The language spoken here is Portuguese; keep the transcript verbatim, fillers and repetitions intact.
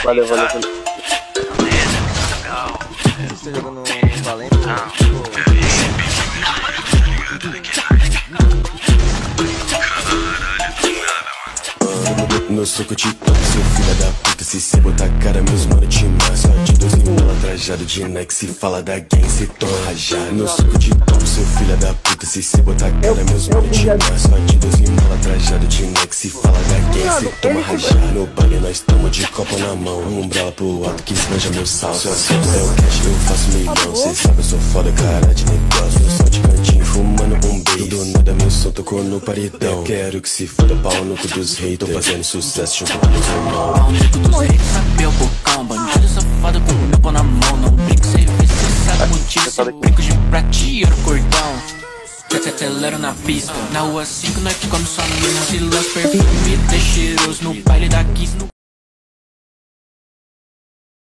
Valeu, valeu, valeu. Você jogou no Valente? No soco te toco, seu filho da puta. Se cê botar cara, meus mano te mata. Só de doze mil trajado de Nike. Se fala da gang, cê toma rajado. No soco te toco, seu filho da puta. Se cê botar cara, meus mano te mata. Só de doze mil trajado de Nike. Se fala da gang, cê toma rajado. No baile nós tamo de copo na mão. Um umbrella pro alto que esbanja meu sal. Seu assunto é o cash, eu faço milhão. Cê sabe, eu sou foda, cara de negócio. Eu só de cantinho, fumando um beijo. Do nada meu som tocou no paredão. Quero que se foda pau no cu dos reis. Tô fazendo sucesso junto com meus irmãos. Pau no cu dos reis, sabe o bocão. Bandido safado com meu pau na mão. Não brinco, cê vê, cê sabe o motivo. Cê brinco de pratear o cordão. Cê acelera na pista. Na rua cinco nós come só mina. Se lança perfume, tá cheiroso. No baile da Kiss.